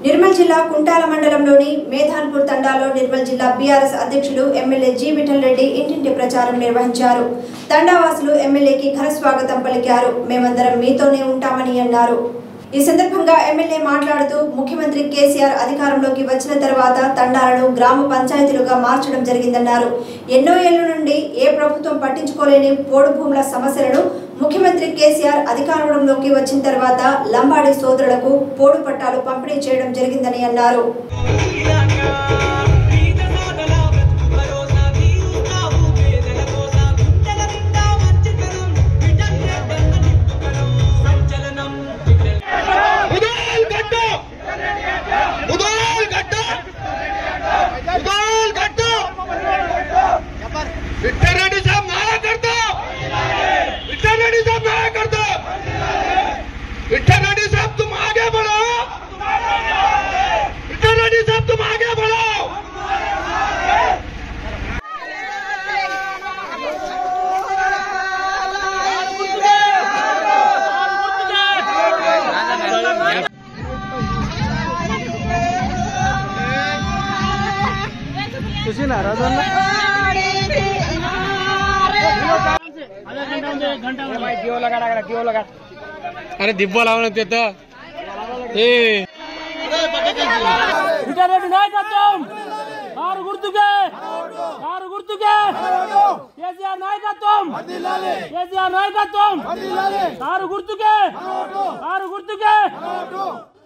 నిర్మల్ జిల్లా కుంటాల మండలంలోని మేధాన్పూర్ తండాలో నిర్మల్ జిల్లా బీఆర్ఎస్ అధ్యక్షులు ఎమ్మెల్యే జి విఠల్ రెడ్డి ఇంటింటి ప్రచారం నిర్వహించారు. తండావాసులు ఎమ్మెల్యేకి ఘన స్వాగతం పలికారు. మేమందరం మీతోనే ఉంటామని అన్నారు. ఈ సందర్భంగా ఎమ్మెల్యే మాట్లాడుతూ ముఖ్యమంత్రి కేసీఆర్ అధికారంలోకి వచ్చిన తర్వాత తండాలను గ్రామ పంచాయతీలుగా మార్చడం జరిగిందన్నారు. ఎన్నో ఏళ్ల నుండి ఏ ప్రభుత్వం పట్టించుకోలేని పోడు భూముల సమస్యలను ముఖ్యమంత్రి కేసీఆర్ అధికారంలోకి వచ్చిన తర్వాత లంబాడి సోదరులకు పోడు పట్టాలు పంపిణీ చేయడం జరిగిందని అన్నారు. विठल रेड्डी साहब तुम आगे बढ़ो, विठल रेड्डी साहब तुम आगे बढ़ो। खुशी नाराज घंटा अरे दिब्बो लावून देतो हे विठल रेड्डी नायकत्వం కారు గుర్తుకే కేసీఆర్ నాయకత్వం కారు గుర్తుకే